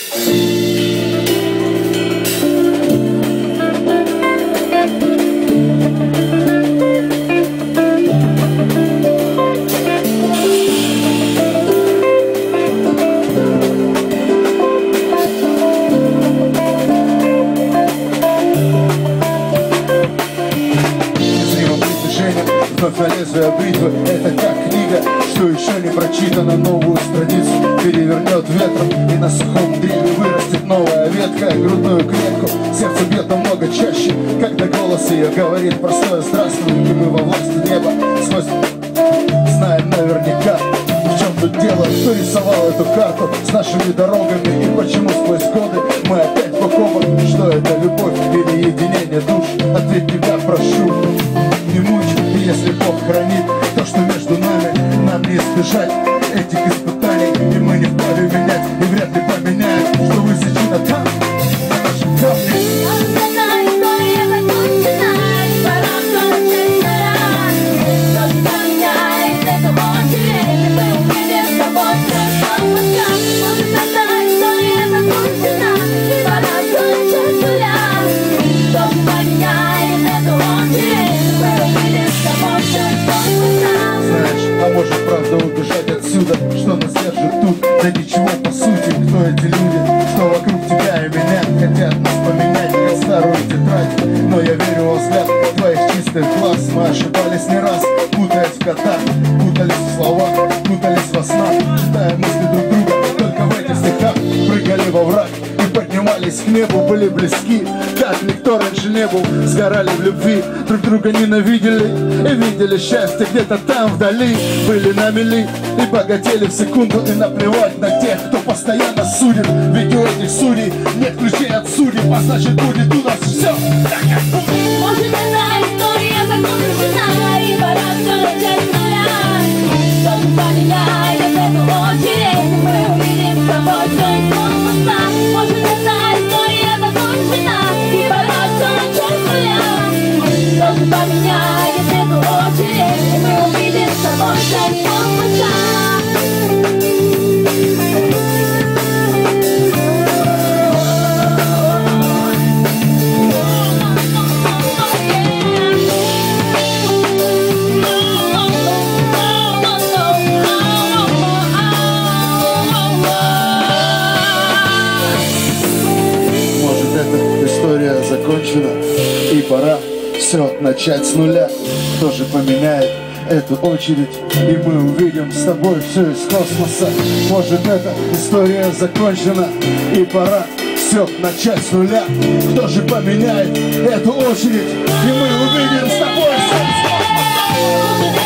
Лезвие бритвы — это как книга, что еще не прочитана, новую страницу перевернет ветром, и на сухом древе вырастет новая ветка. Грудную клетку сердце бьет намного чаще, когда голос ее говорит простое «здравствуй», и мы во власти неба сквозь знаем наверняка, в чем тут дело, кто рисовал эту карту с нашими дорогами, и почему сквозь годы мы опять бок о бок. Что это, любовь или единение душ? Ответь, тебя прошу, не мучь. Если Бог хранит то, что между нами, нам не избежать этих испытаний, и мы не вправе менять, и вряд ли поменяем, что высечено там, на нашем камне. Может, правда, убежать отсюда, что нас держит тут? Да ничего, по сути, кто эти люди, что вокруг тебя и меня хотят нас поменять, как старую тетрадь. Но я верю во взгляд твоих чистых глаз. Мы ошибались не раз, путаясь в котах, путались в словах, путались во снах, читая мысли друг друга только в этих стихах. Прыгали во враг и поднимались к небу, были близки, как никто раньше не был. Сгорали в любви, друг друга ненавидели и видели счастье где-то там вдали. Были на мели и богатели в секунду, и наплевать на тех, кто постоянно судит. Ведь у этих судей нет ключей от судеб, а значит будет у нас все так, как будет. Может, эта история закончена, и пора все начать с нуля. Что-то поменяет эту очередь, мы увидим с тобой все из космоса. Может, эта история закончена, и пора все начать с нуля. Что-то поменяет эту очередь, мы увидим с тобой все из космоса. Закончено, и пора все начать с нуля. Кто же поменяет эту очередь, и мы увидим с тобой все из космоса. Может, эта история закончена, и пора все начать с нуля. Кто же поменяет эту очередь, и мы увидим с тобой все из космоса.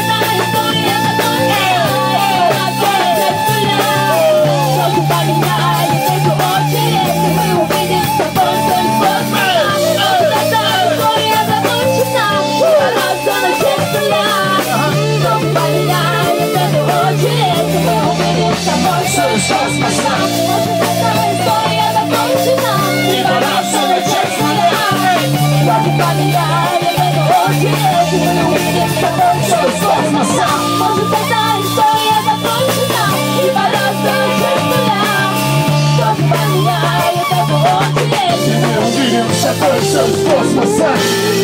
Все из космоса.